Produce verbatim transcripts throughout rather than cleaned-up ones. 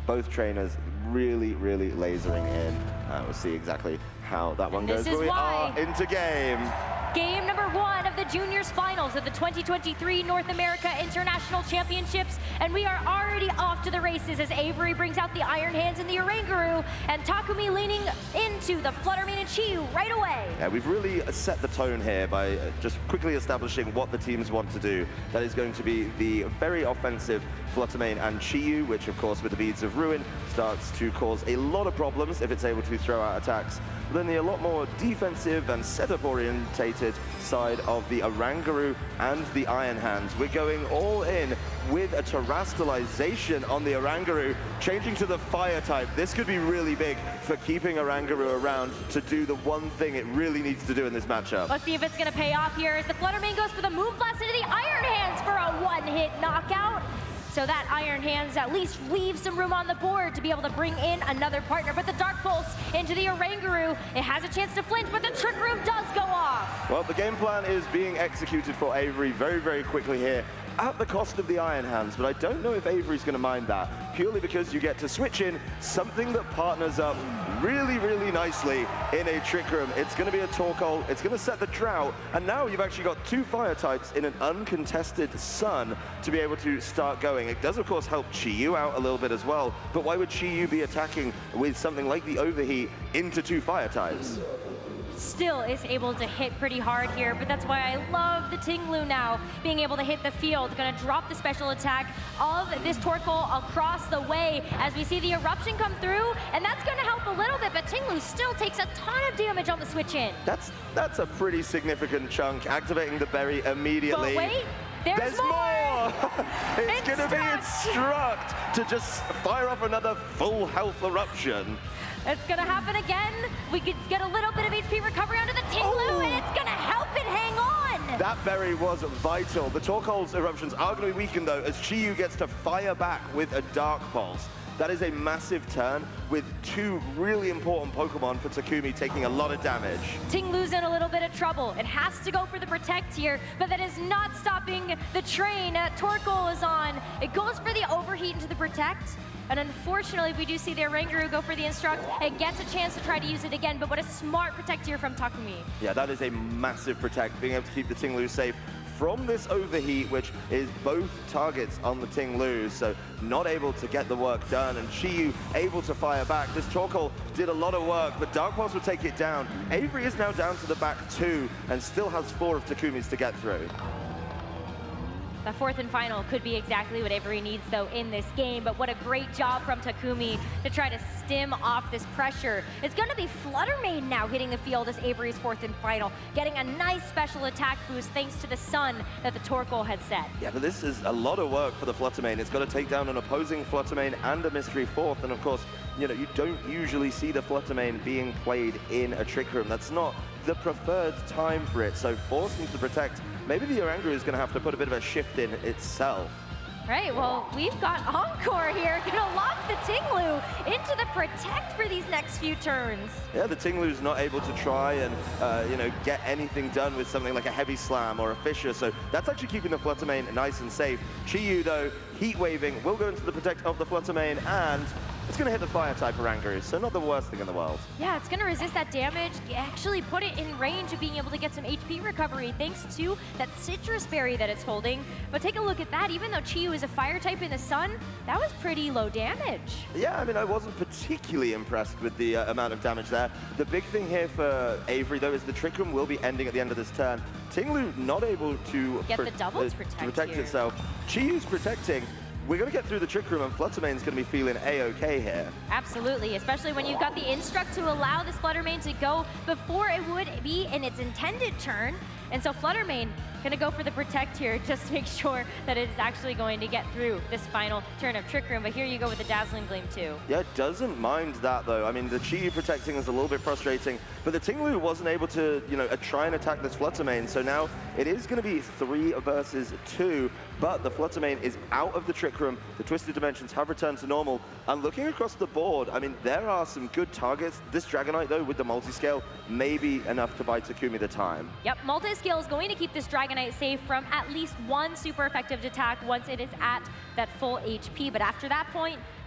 Both trainers really, really lasering in. Uh, we'll see exactly how that one And goes. this is But we why. are into game. Game number one of the Juniors Finals of the twenty twenty-three North America International Championships. And we are already off to the races as Avery brings out the Iron Hands and the Oranguru, and Takumi leaning into the Fluttermane and Chi-Yu right away. Yeah, we've really set the tone here by just quickly establishing what the teams want to do. That is going to be the very offensive Fluttermane and Chi-Yu, which of course with the Beads of Ruin starts to cause a lot of problems if it's able to throw out attacks. But then the a lot more defensive and setup orientated side of the Oranguru and the Iron Hands. We're going all in with a terastallization on the Oranguru, changing to the fire type. This could be really big for keeping Oranguru around to do the one thing it really needs to do in this matchup. Let's see if it's gonna pay off here as the Fluttermane goes for the Moon Blast into the Iron Hands for a one-hit knockout. So that Iron Hands at least leaves some room on the board to be able to bring in another partner. But the Dark Pulse into the Oranguru, it has a chance to flinch, but the Trick Room does go off. Well, the game plan is being executed for Avery very, very quickly here at the cost of the Iron Hands, but I don't know if Avery's going to mind that, purely because you get to switch in something that partners up really, really nicely in a Trick Room. It's going to be a Torkoal, it's going to set the drought, and now you've actually got two fire types in an uncontested Sun to be able to start going. It does, of course, help Chi-Yu out a little bit as well, but why would Chi-Yu be attacking with something like the Overheat into two fire types? Still is able to hit pretty hard here, but that's why I love the Ting-Lu now, being able to hit the field. Gonna drop the special attack of this Torkoal across the way as we see the Eruption come through, and that's gonna help a little bit, but Ting-Lu still takes a ton of damage on the switch in. That's, that's a pretty significant chunk, activating the berry immediately. But wait, there's, There's more! more. It's Instruct. gonna be Instruct to just fire off another full health Eruption. It's gonna happen again. We could get a little bit of H P recovery onto the Ting-Lu, Oh. and it's gonna help it hang on. That berry was vital. The Torkoal's Eruptions are gonna be weakened though, as Chi-Yu gets to fire back with a Dark Pulse. That is a massive turn with two really important Pokemon for Takumi taking a lot of damage. Ting-Lu's in a little bit of trouble. It has to go for the Protect here, but that is not stopping the train. Uh, Torkoal is on. It goes for the Overheat into the Protect. And unfortunately, we do see the Oranguru go for the Instruct. It gets a chance to try to use it again, but what a smart Protect here from Takumi. Yeah, that is a massive Protect, being able to keep the Ting-Lu safe from this Overheat, which is both targets on the Ting-Lu, so not able to get the work done, and Chi-Yu able to fire back. This Torkoal did a lot of work, but Dark Pulse will take it down. Avery is now down to the back two, and still has four of Takumi's to get through. The fourth and final could be exactly what Avery needs, though, in this game. But what a great job from Takumi to try to stem off this pressure. It's going to be Fluttermane now hitting the field as Avery's fourth and final, getting a nice special attack boost thanks to the Sun that the Torkoal had set. Yeah, but this is a lot of work for the Fluttermane. It's got to take down an opposing Fluttermane and a Mystery Fourth. And of course, you know, you don't usually see the Fluttermane being played in a Trick Room. That's not the preferred time for it. So forcing to protect, maybe the Oranguru is going to have to put a bit of a shift in itself. Right, well, we've got Encore here, gonna lock the Ting-Lu into the Protect for these next few turns. Yeah, the Ting-Lu's not able to try and, uh, you know, get anything done with something like a Heavy Slam or a Fissure, so that's actually keeping the Fluttermane nice and safe. Chi-Yu, though, Heat Waving, will go into the Protect of the Fluttermane, and it's going to hit the Fire-type Oranguru, so not the worst thing in the world. Yeah, it's gonna resist that damage, actually put it in range of being able to get some H P recovery thanks to that Citrus Berry that it's holding. But take a look at that, even though Chi-Yu is a fire type in the Sun, that was pretty low damage. Yeah, I mean, I wasn't particularly impressed with the uh, amount of damage there. The big thing here for Avery, though, is the Trick Room will be ending at the end of this turn. Ting-Lu not able to Get the double uh, protect to protect here. itself. Chi-Yu's protecting. We're going to get through the Trick Room, and Fluttermane's going to be feeling A-okay here. Absolutely, especially when you've got the Instruct to allow this Fluttermane to go before it would be in its intended turn. And so Fluttermane gonna go for the Protect here just to make sure that it is actually going to get through this final turn of Trick Room. But here you go with the Dazzling Gleam too. Yeah, doesn't mind that though. I mean, the Chi-Yu protecting is a little bit frustrating, but the Ting-Lu wasn't able to, you know, uh, try and attack this Fluttermane. So now it is going to be three versus two, but the Fluttermane is out of the Trick Room. The Twisted Dimensions have returned to normal. And looking across the board, I mean, there are some good targets. This Dragonite though, with the multi-scale, may be enough to buy Takumi the time. Yep, multi-scale is going to keep this Dragonite safe from at least one super effective attack once it is at that full H P. But after that point,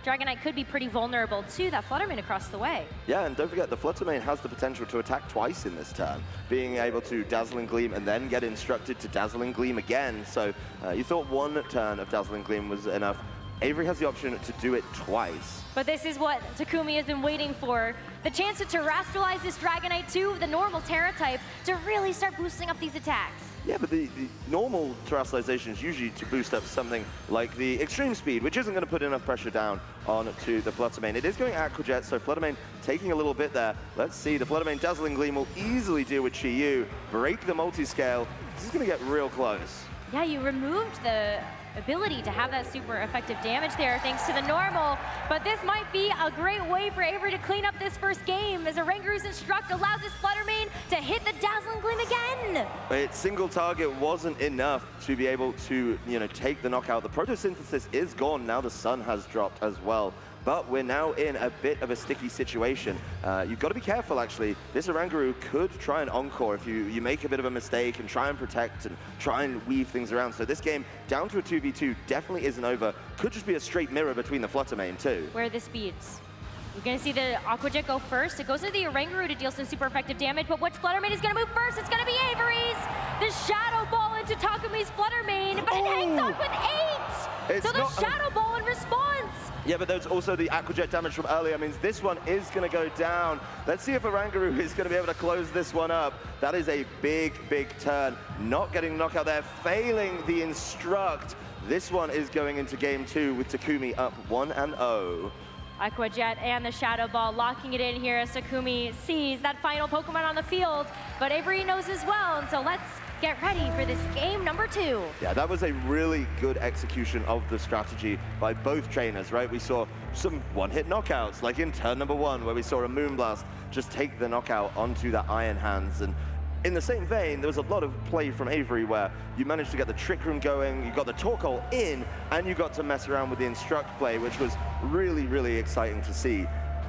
Dragonite could be pretty vulnerable to that Fluttermane across the way. Yeah, and don't forget, the Fluttermane has the potential to attack twice in this turn, being able to Dazzling Gleam and then get instructed to Dazzling Gleam again. So uh, you thought one turn of Dazzling Gleam was enough. Avery has the option to do it twice. But this is what Takumi has been waiting for. The chance to terrestrialize this Dragonite to the normal Terra type to really start boosting up these attacks. Yeah, but the, the normal terrestrialization is usually to boost up something like the Extreme Speed, which isn't going to put enough pressure down onto the Fluttermane. It is going Aqua Jet, so Fluttermane taking a little bit there. Let's see, the Fluttermane Dazzling Gleam will easily deal with Chi-Yu, break the multi-scale. This is going to get real close. Yeah, you removed the ability to have that super effective damage there thanks to the normal, but this might be a great way for Avery to clean up this first game as Orangaru's Instruct allows his Fluttermane to hit the Dazzling Gleam again. Its single target wasn't enough to be able to, you know, take the knockout. The Photosynthesis is gone, now the sun has dropped as well. But we're now in a bit of a sticky situation. Uh, you've got to be careful, actually. This Orangaru could try and encore if you, you make a bit of a mistake and try and protect and try and weave things around. So this game, down to a two v two, definitely isn't over. Could just be a straight mirror between the Fluttermane, too. Where are the speeds? You're going to see the Aqua Jet go first. It goes into the Orangaru to deal some super effective damage, but which Fluttermane is going to move first? It's going to be Avery's! The Shadow Ball into Takumi's Fluttermane, but it oh. hangs on with eight! It's so the not, Shadow Ball in response! Yeah, but there's also the Aqua Jet damage from earlier. Means this one is going to go down. Let's see if Orangaru is going to be able to close this one up. That is a big, big turn. Not getting knockout there, failing the Instruct. This one is going into game two with Takumi up one and oh. Aqua Jet and the Shadow Ball locking it in here as Takumi sees that final Pokemon on the field. But Avery knows as well, and so let's get ready for this game number two. Yeah, that was a really good execution of the strategy by both trainers, right? We saw some one-hit knockouts, like in turn number one, where we saw a Moonblast just take the knockout onto that Iron Hands. And in the same vein, there was a lot of play from Avery where you managed to get the Trick Room going, you got the Torkoal in, and you got to mess around with the Instruct play, which was really, really exciting to see.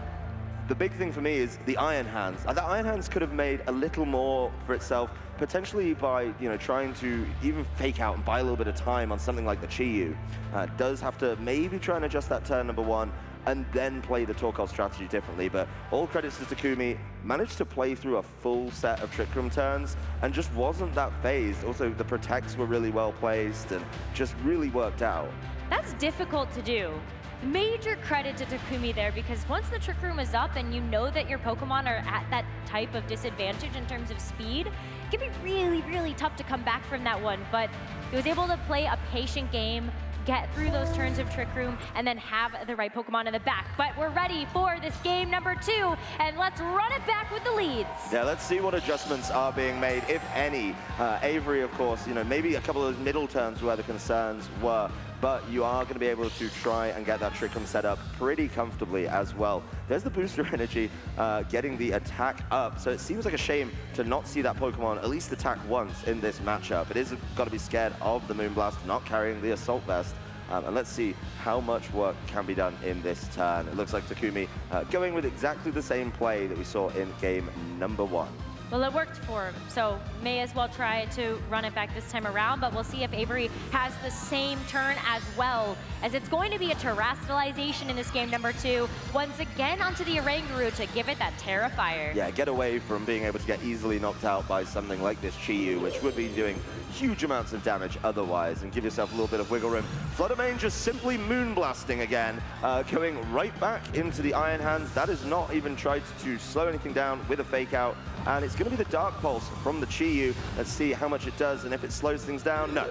The big thing for me is the Iron Hands. The Iron Hands could have made a little more for itself, potentially by, you know, trying to even fake out and buy a little bit of time on something like the Chi-Yu. Uh, does have to maybe try and adjust that turn number one and then play the Torkoal strategy differently. But all credits to Takumi, managed to play through a full set of Trick Room turns and just wasn't that phased. Also, the Protects were really well placed and just really worked out. That's difficult to do. Major credit to Takumi there, because once the Trick Room is up and you know that your Pokemon are at that type of disadvantage in terms of speed, it can be really, really tough to come back from that one. But he was able to play a patient game, get through those turns of Trick Room, and then have the right Pokemon in the back. But we're ready for this game number two, and let's run it back with the leads. Yeah, let's see what adjustments are being made, if any. Uh, Avery, of course, you know, maybe a couple of those middle turns where the concerns were, but you are going to be able to try and get that Trick Room set up pretty comfortably as well. There's the booster energy uh, getting the attack up, so it seems like a shame to not see that Pokemon at least attack once in this matchup. It is got to be scared of the Moonblast, not carrying the Assault Vest. Um, and let's see how much work can be done in this turn. It looks like Takumi uh, going with exactly the same play that we saw in game number one. Well, it worked for him, so may as well try to run it back this time around, but we'll see if Avery has the same turn as well, as it's going to be a terrestrialization in this game number two, once again onto the Orangaru to give it that Terrifier. Yeah, get away from being able to get easily knocked out by something like this Chi-Yu, which would be doing huge amounts of damage otherwise, and give yourself a little bit of wiggle room. Fluttermane just simply Moonblasting again, uh, going right back into the Iron Hands. That is not even tried to slow anything down with a fake out, and it's going to be the Dark Pulse from the Chi-Yu. Let's see how much it does, and if it slows things down, no.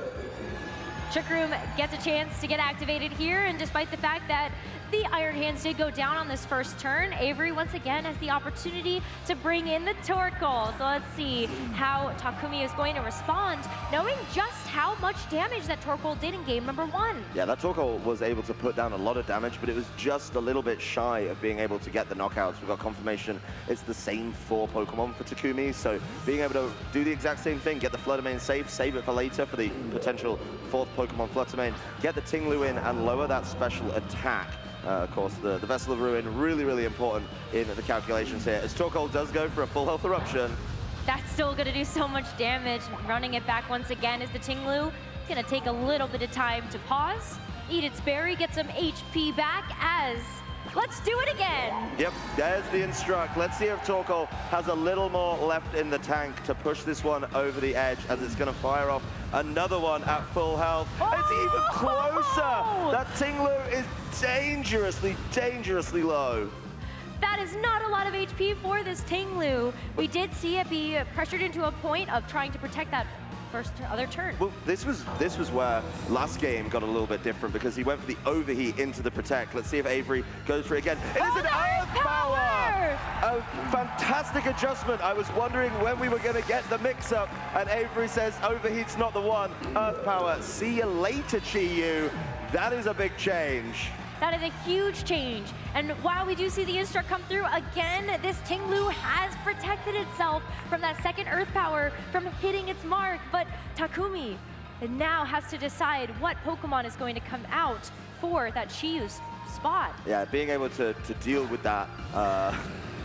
Trick Room gets a chance to get activated here, and despite the fact that the Iron Hands did go down on this first turn, Avery once again has the opportunity to bring in the Torkoal. So let's see how Takumi is going to respond, knowing just how much damage that Torkoal did in game number one. Yeah, that Torkoal was able to put down a lot of damage, but it was just a little bit shy of being able to get the knockouts. We've got confirmation it's the same four Pokemon for Takumi, so being able to do the exact same thing, get the Fluttermane safe, save it for later for the potential fourth Pokemon Fluttermane, get the Ting-Lu in and lower that special attack. Uh, of course, the, the Vessel of Ruin, really, really important in the calculations here. As Torkoal does go for a full health eruption. That's still going to do so much damage. Running it back once again is the Ting-Lu. Gonna take a little bit of time to pause, eat its berry, get some H P back as let's do it again. Yep, there's the instruct. Let's see if Torkoal has a little more left in the tank to push this one over the edge as it's going to fire off another one at full health. Oh! It's even closer. That Ting-Lu is dangerously, dangerously low. That is not a lot of H P for this Ting-Lu. We did see it be pressured into a point of trying to protect that first other turn. Well, this was this was where last game got a little bit different because he went for the overheat into the protect. Let's see if Avery goes for it again. It oh, is an Earth Power! power! A fantastic adjustment. I was wondering when we were going to get the mix-up, and Avery says overheat's not the one. Earth Power. See you later, Chi-Yu. That is a big change. That is a huge change. And while we do see the instruct come through, again, this Ting-Lu has protected itself from that second Earth Power from hitting its mark. But Takumi now has to decide what Pokemon is going to come out for that Chi-Yu's spot. Yeah, being able to, to deal with that uh,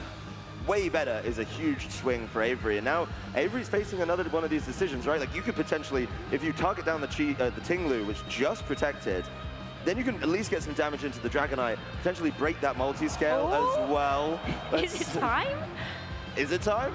way better is a huge swing for Avery. And now Avery's facing another one of these decisions, right? Like you could potentially, if you target down the, Chi, uh, the Ting-Lu, which just protected, then you can at least get some damage into the Dragonite, potentially break that multi-scale oh. as well. Let's is it time? Is it time?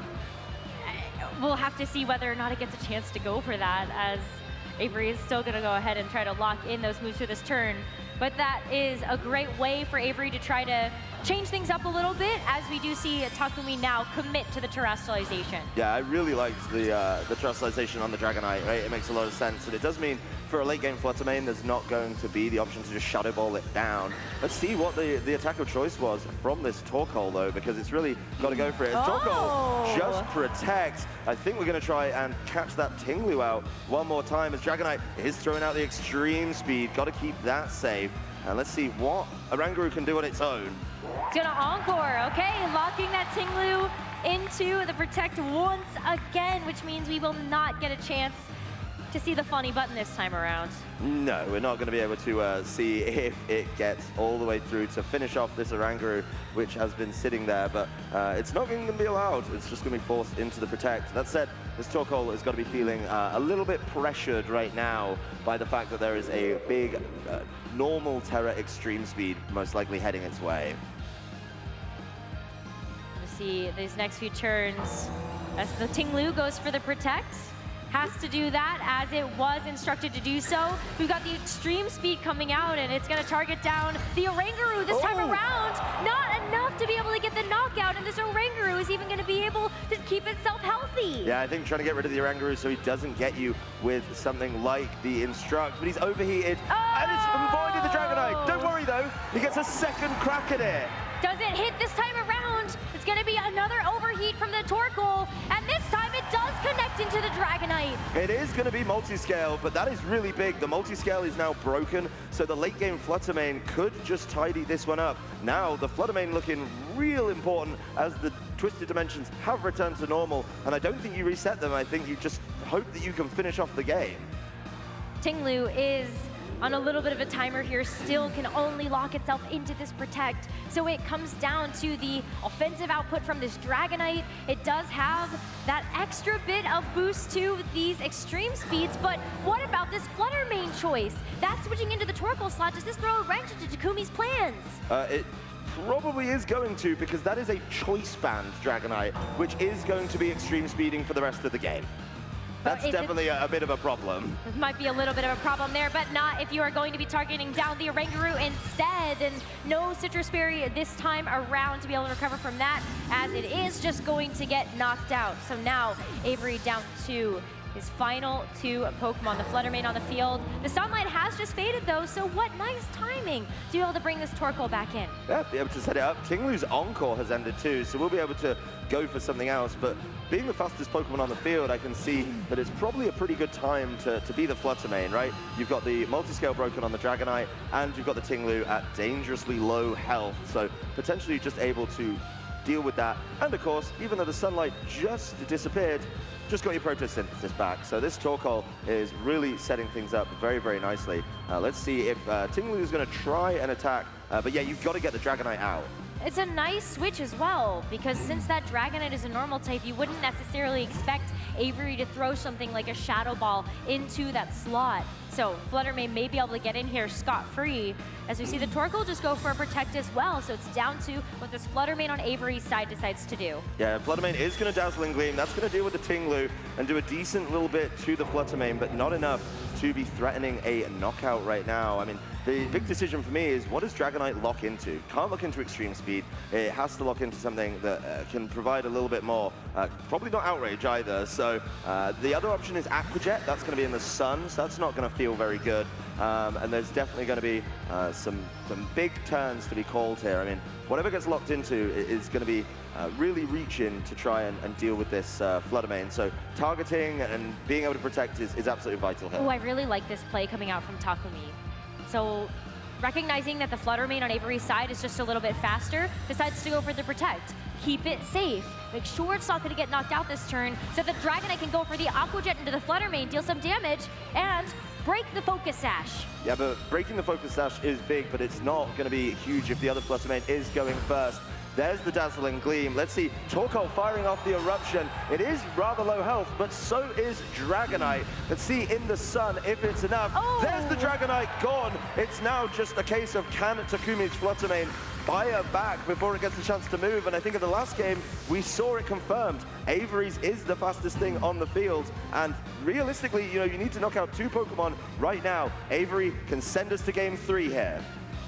We'll have to see whether or not it gets a chance to go for that, as Avery is still going to go ahead and try to lock in those moves for this turn. But that is a great way for Avery to try to change things up a little bit, as we do see Takumi now commit to the terrestrialization. Yeah, I really liked the uh, the terrestrialization on the Dragonite, right? It makes a lot of sense, and it does mean for a late game Flutter Mane, there's not going to be the option to just Shadow Ball it down. Let's see what the, the attack of choice was from this Torkoal, though, because it's really got to go for it. Oh. Torkoal just protects. I think we're going to try and catch that Ting-Lu out one more time, as Dragonite is throwing out the extreme speed. Got to keep that safe. And let's see what Oranguru can do on its own. It's gonna Encore, okay? Locking that Ting-Lu into the protect once again, which means we will not get a chance to see the funny button this time around. No, we're not going to be able to uh, see if it gets all the way through to finish off this Oranguru, which has been sitting there, but uh, it's not going to be allowed. It's just going to be forced into the protect. That said, this Torkoal is going to be feeling uh, a little bit pressured right now by the fact that there is a big uh, normal Terra extreme speed most likely heading its way. We'll see these next few turns as the Ting-Lu goes for the protect. Has to do that as it was instructed to do so. We've got the extreme speed coming out, and it's going to target down the Oranguru this oh. time around. Not enough to be able to get the knockout, and this Oranguru is even going to be able to keep itself healthy. Yeah, I think trying to get rid of the Oranguru so he doesn't get you with something like the instruct, but he's overheated, oh. and it's avoided the Dragonite. Don't worry, though. He gets a second crack at it. Does it hit this time around? It's going to be another overheat from the Torkoal, and this time it does connect into the Dragonite. It is going to be multi-scale, but that is really big. The multi-scale is now broken, so the late game Flutter Mane could just tidy this one up. Now, the Flutter Mane looking real important as the Twisted Dimensions have returned to normal, and I don't think you reset them. I think you just hope that you can finish off the game. Ting-Lu is on a little bit of a timer here, still can only lock itself into this protect. So it comes down to the offensive output from this Dragonite. It does have that extra bit of boost to these extreme speeds, but what about this Flutter Mane choice? That's switching into the Torkoal slot. Does this throw a wrench into Takumi's plans? Uh, it probably is going to, because that is a choice band Dragonite, which is going to be extreme speeding for the rest of the game. That's definitely a, a bit of a problem. It might be a little bit of a problem there, but not if you are going to be targeting down the Oranguru instead. And no Citrus Berry this time around to be able to recover from that, as it is just going to get knocked out. So now Avery down to his final two Pokemon, the Flutter Mane on the field. The Sunlight has just faded though, so what nice timing to be able to bring this Torkoal back in. Yeah, be able to set it up. Ting-Lu's Encore has ended too, so we'll be able to go for something else. But being the fastest Pokemon on the field, I can see that it's probably a pretty good time to, to be the Flutter Mane, right? You've got the multi-scale broken on the Dragonite, and you've got the Ting-Lu at dangerously low health, so potentially just able to deal with that. And of course, even though the Sunlight just disappeared, just got your Photosynthesis back. So this Torkoal is really setting things up very, very nicely. Uh, let's see if uh, Ting-Lu is going to try and attack. Uh, but yeah, you've got to get the Dragonite out. it's a nice switch as well, because since that Dragonite is a normal type, you wouldn't necessarily expect Avery to throw something like a Shadow Ball into that slot. So Flutter Mane may be able to get in here scot-free, as we see the Torkoal just go for a Protect as well. So it's down to what this Flutter Mane on Avery's side decides to do. Yeah, Flutter Mane is going to Dazzling Gleam. That's going to deal with the Tinglu and do a decent little bit to the Flutter Mane, but not enough to be threatening a knockout right now. I mean, the big decision for me is, what does Dragonite lock into? Can't lock into Extreme Speed. It has to lock into something that uh, can provide a little bit more. Uh, probably not Outrage either. So uh, the other option is Aqua Jet. That's going to be in the sun, so that's not going to feel very good. Um, and there's definitely going to be uh, some, some big turns to be called here. I mean, whatever gets locked into is going to be uh, really reaching to try and, and deal with this uh, Flutter Mane. So targeting and being able to protect is, is absolutely vital here. Oh, I really like this play coming out from Takumi. So recognizing that the Flutter Mane on Avery's side is just a little bit faster, decides to go for the Protect. Keep it safe. Make sure it's not going to get knocked out this turn, so the Dragonite can go for the Aqua Jet into the Flutter Mane, deal some damage, and break the Focus Sash. Yeah, but breaking the Focus Sash is big, but it's not going to be huge if the other Flutter Mane is going first. There's the Dazzling Gleam. Let's see, Torkoal firing off the Eruption. It is rather low health, but so is Dragonite. Let's see in the sun if it's enough. Oh. There's the Dragonite gone. It's now just a case of, can Takumi's Flutter Mane buy her back before it gets a chance to move? And I think in the last game, we saw it confirmed. Avery's is the fastest thing on the field. And realistically, you know, you need to knock out two Pokemon right now. Avery can send us to game three here.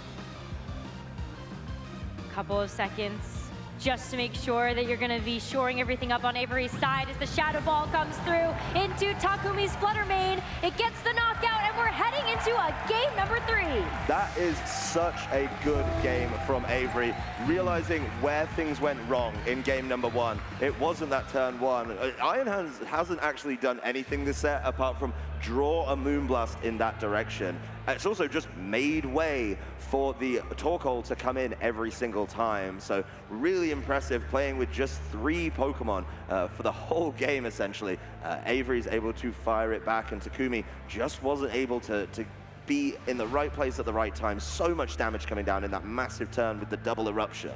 Couple of seconds just to make sure that you're going to be shoring everything up on Avery's side as the Shadow Ball comes through into Takumi's Flutter Mane. It gets the knockout, and we're heading into a game number three. That is such a good game from Avery, realizing where things went wrong in game number one. It wasn't that turn one. Iron Hands hasn't actually done anything this set apart from draw a Moonblast in that direction. It's also just made way for the Torkoal to come in every single time. So really impressive, playing with just three Pokemon uh, for the whole game, essentially. Uh, Avery's able to fire it back, and Takumi just wasn't able to, to be in the right place at the right time. So much damage coming down in that massive turn with the double Eruption.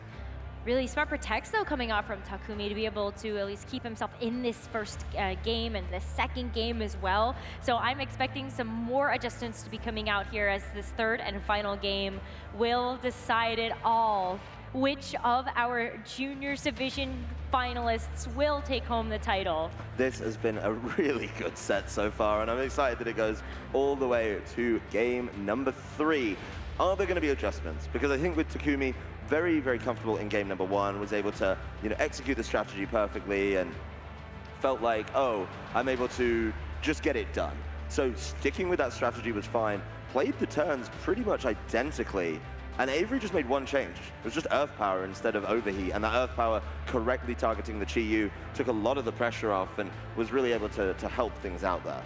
Really smart protects, though, coming out from Takumi to be able to at least keep himself in this first uh, game and the second game as well. So I'm expecting some more adjustments to be coming out here as this third and final game will decide it all. Which of our Juniors Division finalists will take home the title? This has been a really good set so far, and I'm excited that it goes all the way to game number three. Are there going to be adjustments? Because I think with Takumi, very, very comfortable in game number one, was able to, you know, execute the strategy perfectly and felt like, oh, I'm able to just get it done. So sticking with that strategy was fine. Played the turns pretty much identically, and Avery just made one change. It was just Earth Power instead of Overheat, and that Earth Power correctly targeting the Chi-Yu took a lot of the pressure off and was really able to, to help things out there.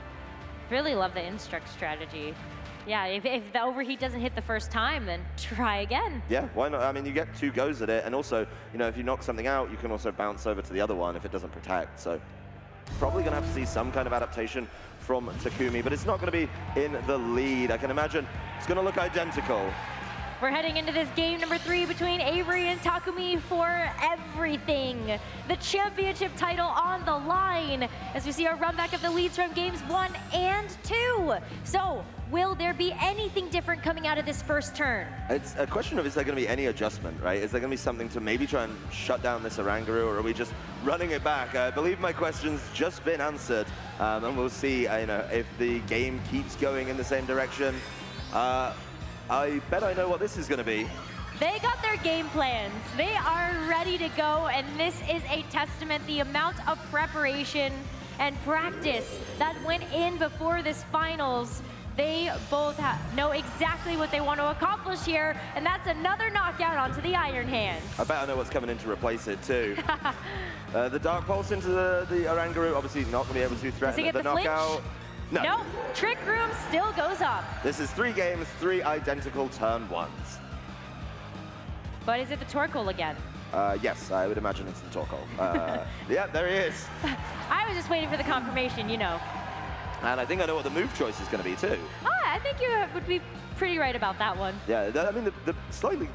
Really love the Instruct strategy. Yeah, if, if the Overheat doesn't hit the first time, then try again. Yeah, why not? I mean, you get two goes at it, and also, you know, if you knock something out, you can also bounce over to the other one if it doesn't protect. So probably going to have to see some kind of adaptation from Takumi, but it's not going to be in the lead. I can imagine it's going to look identical. We're heading into this game number three between Avery and Takumi for everything. The championship title on the line as we see our run back of the leads from games one and two. So will there be anything different coming out of this first turn? It's a question of, is there going to be any adjustment, right? Is there going to be something to maybe try and shut down this Oranguru, or are we just running it back? I believe my question's just been answered, um, and we'll see uh, you know, if the game keeps going in the same direction. Uh, I bet I know what this is going to be. They got their game plans. They are ready to go, and this is a testament, the amount of preparation and practice that went in before this finals. They both know exactly what they want to accomplish here, and that's another knockout onto the Iron Hands. I bet I know what's coming in to replace it, too. uh, the Dark Pulse into the, the Oranguru, obviously not going to be able to threaten the, the knockout. Flinch? No. Nope, Trick Room still goes up. This is three games, three identical turn ones. But is it the Torkoal again? Uh, yes, I would imagine it's the Torkoal. Uh, yeah, there he is. I was just waiting for the confirmation, you know. And I think I know what the move choice is going to be, too. Ah, I think you would be pretty right about that one. Yeah, I mean, the, the slightly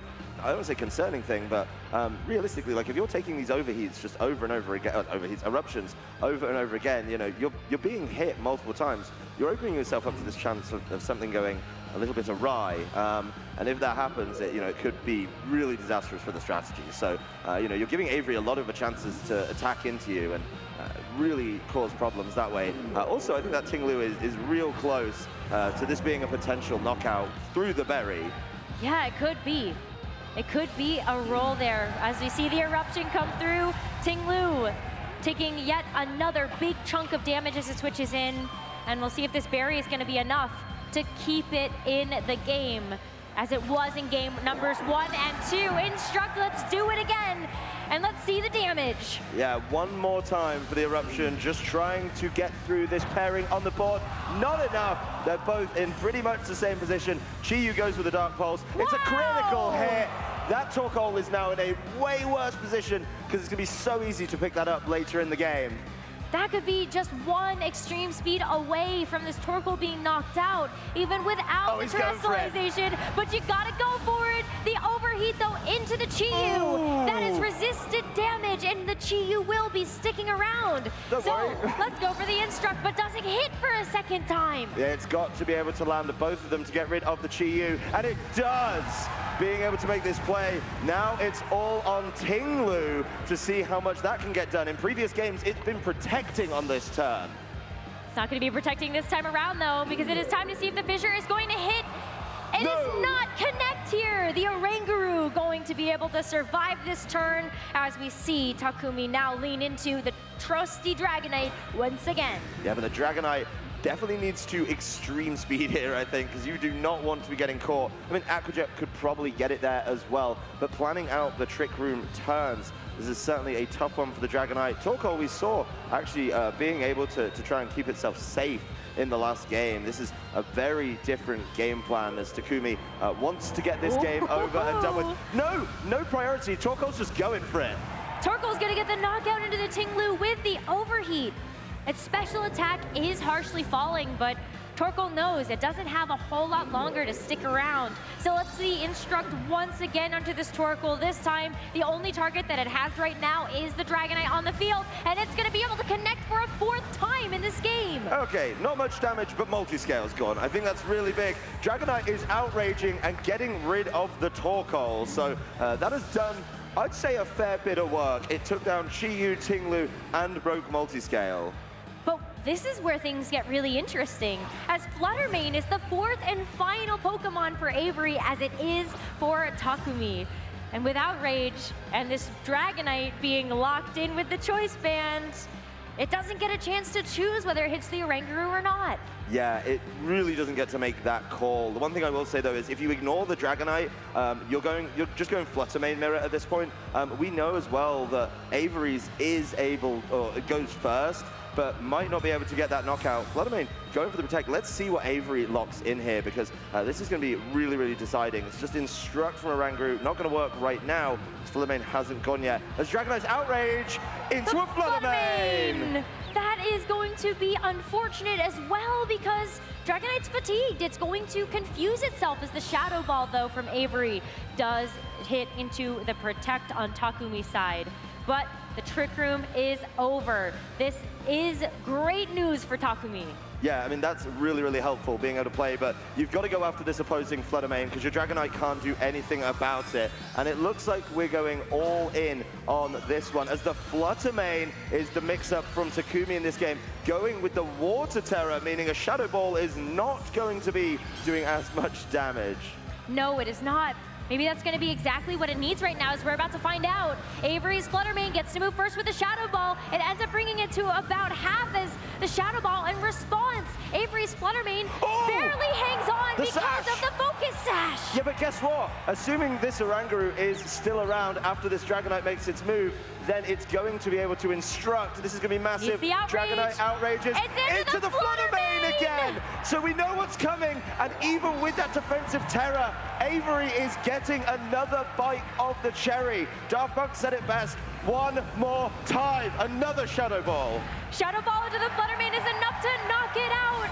I don't want to say concerning thing, but um, realistically, like if you're taking these overheats just over and over again, uh, overheats, eruptions over and over again, you know, you're, you're being hit multiple times. You're opening yourself up to this chance of, of something going a little bit awry. Um, and if that happens, it, you know, it could be really disastrous for the strategy. So, uh, you know, you're giving Avery a lot of chances to attack into you and uh, really cause problems that way. Uh, also, I think that Ting Lu is, is real close uh, to this being a potential knockout through the berry. Yeah, it could be. It could be a roll there. As we see the eruption come through, Ting Lu taking yet another big chunk of damage as it switches in. And we'll see if this berry is going to be enough to keep it in the game, as it was in game numbers one and two. Instruct, let's do it again, and let's see the damage. Yeah, one more time for the eruption, just trying to get through this pairing on the board. Not enough. They're both in pretty much the same position. Chiyu goes with the Dark Pulse. It's Wow. a critical hit. That Torkoal is now in a way worse position because it's going to be so easy to pick that up later in the game. That could be just one extreme speed away from this Torkoal being knocked out, even without Oh, the he's going for it. terrestrialization. But you gotta go for it. The overheat though into the Chiyu. Ooh. That is resisted damage, and the Chiyu will be sticking around. Don't so worry. let's go for the Instruct, but doesn't hit for a second time. Yeah, it's got to be able to land both of them to get rid of the Chiyu, and it does. Being able to make this play. Now it's all on Ting Lu to see how much that can get done. In previous games, it's been protecting on this turn. It's not going to be protecting this time around, though, because it is time to see if the Fissure is going to hit. It No. does not connect here. The Oranguru going to be able to survive this turn, as we see Takumi now lean into the trusty Dragonite once again. Yeah, but the Dragonite definitely needs to extreme speed here, I think, because you do not want to be getting caught. I mean, Aquajet could probably get it there as well, but planning out the Trick Room turns, this is certainly a tough one for the Dragonite. Torkoal, we saw actually uh, being able to, to try and keep itself safe in the last game. This is a very different game plan as Takumi uh, wants to get this game over and done with. No, no priority. Torkoal's just going for it. Torkoal's going to get the knockout into the Ting Lu with the overheat. Its special attack is harshly falling, but Torkoal knows it doesn't have a whole lot longer to stick around. So let's see Instruct once again onto this Torkoal. This time, the only target that it has right now is the Dragonite on the field, and it's going to be able to connect for a fourth time in this game. Okay, not much damage, but multi-scale's gone. I think that's really big. Dragonite is outraging and getting rid of the Torkoal. So uh, that has done, I'd say, a fair bit of work. It took down Chiyu, Ting Lu, and broke multi-scale. But this is where things get really interesting, as Fluttermane is the fourth and final Pokemon for Avery, as it is for Takumi. And with Outrage and this Dragonite being locked in with the Choice Band, it doesn't get a chance to choose whether it hits the Oranguru or not. Yeah, it really doesn't get to make that call. The one thing I will say, though, is if you ignore the Dragonite, um, you're going, you're just going Fluttermane Mirror at this point. Um, we know as well that Avery's is able, or it goes first, but might not be able to get that knockout. Fluttermane going for the protect. Let's see what Avery locks in here, because uh, this is going to be really, really deciding. It's just Instruct from Oranguru, not going to work right now, as Fluttermane hasn't gone yet. As Dragonite's Outrage into The a Fluttermane! Fluttermane! That is going to be unfortunate as well, because Dragonite's fatigued. It's going to confuse itself, as the Shadow Ball, though, from Avery does hit into the Protect on Takumi's side. But the Trick Room is over. This is great news for Takumi. Yeah, I mean, that's really, really helpful, being able to play, but you've got to go after this opposing Fluttermane, because your Dragonite can't do anything about it. And it looks like we're going all in on this one, as the Fluttermane is the mix-up from Takumi in this game, going with the Water Terror, meaning a Shadow Ball is not going to be doing as much damage. No, it is not. Maybe that's going to be exactly what it needs right now, as we're about to find out. Avery's Fluttermane gets to move first with the Shadow Ball. It ends up bringing it to about half as the Shadow Ball in response. Avery's Fluttermane Oh! barely hangs on The because sash! of the Focus Sash. Yeah, but guess what? Assuming this Oranguru is still around after this Dragonite makes its move, then it's going to be able to Instruct. This is going to be massive. the outrage. Dragonite outrages It's into the Fluttermane! again. So we know what's coming, and even with that defensive terror, Avery is getting another bite of the cherry. Daft Punk said it best. One more time, another Shadow Ball. Shadow Ball into the Fluttermane is enough to knock it out.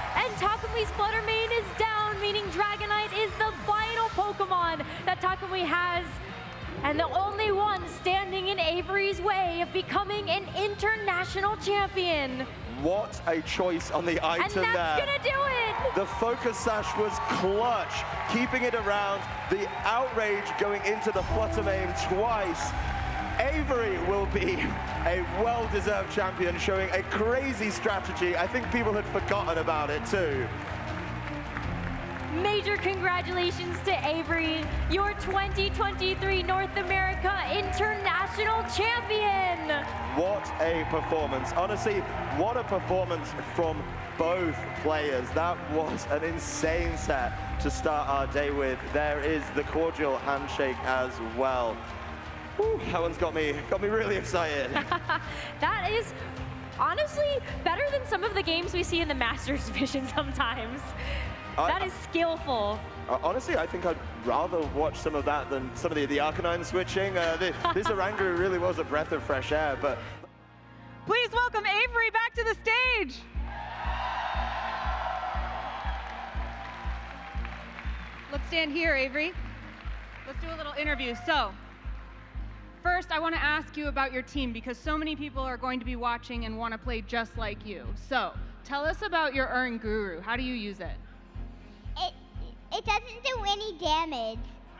And Takumi's Fluttermane is down, meaning Dragonite is the final Pokemon that Takumi has, and the only one standing in Avery's way of becoming an international champion. What a choice on the item and there. And that's gonna do it! The Focus Sash was clutch, keeping it around. The outrage going into the Fluttermane twice. Avery will be a well-deserved champion, showing a crazy strategy. I think people had forgotten about it too. Major congratulations to Avery, your twenty twenty-three North America International Champion. What a performance. Honestly, what a performance from both players. That was an insane set to start our day with. There is the cordial handshake as well. Whew, that one's got me, got me really excited. That is honestly better than some of the games we see in the Masters division sometimes. That is skillful. Uh, honestly, I think I'd rather watch some of that than some of the, the Arcanine switching. Uh, the, this Oranguru really was a breath of fresh air, but... Please welcome Avery back to the stage. Let's stand here, Avery. Let's do a little interview. So, first, I want to ask you about your team because so many people are going to be watching and want to play just like you. So, tell us about your Oranguru. How do you use it? It, it doesn't do any damage.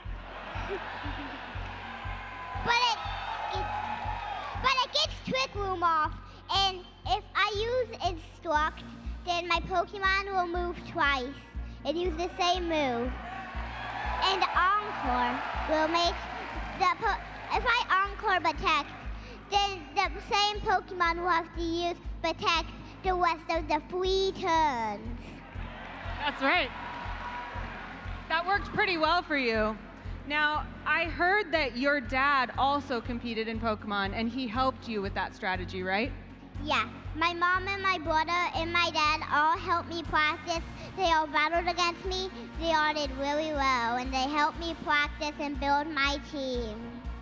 but it, it but it gets Trick Room off, and if I use Instruct, then my Pokemon will move twice and use the same move. And Encore will make the po if I Encore Protect, then the same Pokemon will have to use Protect the rest of the three turns. That's right. That worked pretty well for you. Now, I heard that your dad also competed in Pokemon, and he helped you with that strategy, right? Yeah. My mom and my brother and my dad all helped me practice. They all battled against me. They all did really well, and they helped me practice and build my team.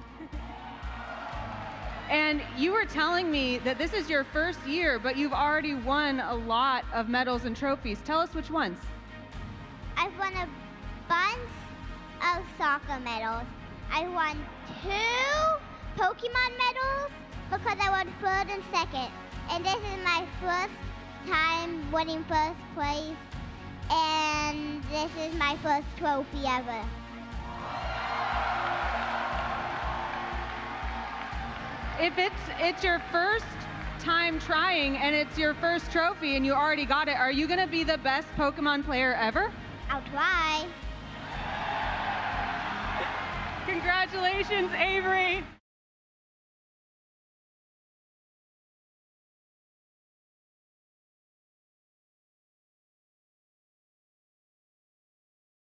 And you were telling me that this is your first year, but you've already won a lot of medals and trophies. Tell us which ones. I've won a bunch of soccer medals. I won two Pokemon medals because I won third and second. And this is my first time winning first place. And this is my first trophy ever. If it's it's your first time trying and it's your first trophy and you already got it, are you gonna be the best Pokemon player ever? I'll try. Congratulations, Avery.